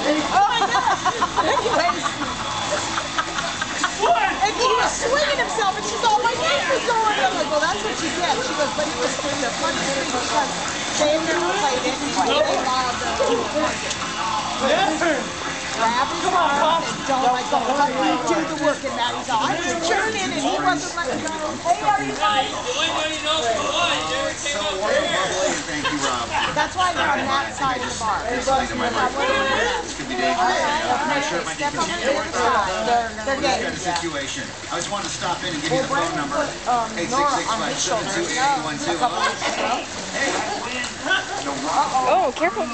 Anyways, and he was swinging himself, and she's all, my neck was going. I'm like, well, that's what you get. She goes, but it was the funniest thing because they had never played it. They allowed grab his arm and don't let go. Let me do the work, and Maddie's all, I'm just churning, and he wasn't letting go. Hey, how are you guys? Thank you, Rob. That's why they're on that side of the bar. This could be dangerous. I'm not sure it might Step be on the other side. They're got getting a situation. I just wanted to stop in and give you the phone number. 866-572-8112. Oh, careful.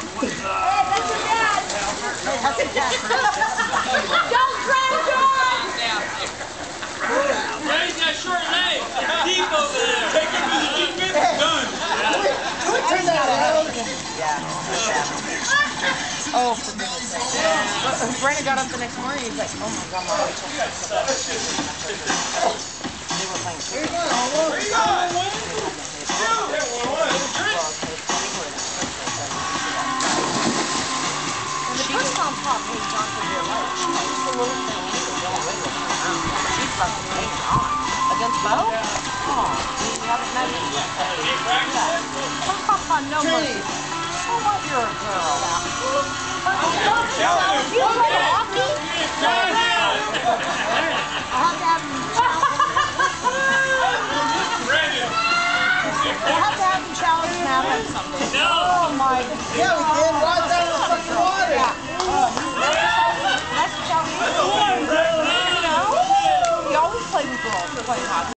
Don't drag on! Raise that short leg. Deep over there. Take it to the defense. Done. Turn that around. Oh, for goodness sake. Brandon got up the next morning, he's like, oh my God, Mom, I told you so. They were playing football. Where you going? The first time Pop made John for your life, she was a little thing he was really wiggling around. She's fucking hanging on. Against Bo? Oh, you haven't met me yet. No mercy. Oh, what, you're a girl. You play hockey? I'll have to have him challenge Madeline someday. Oh my God. Yeah, we did. Right down in the fucking water. That's how he is. You know? He always played with girls. Played hockey.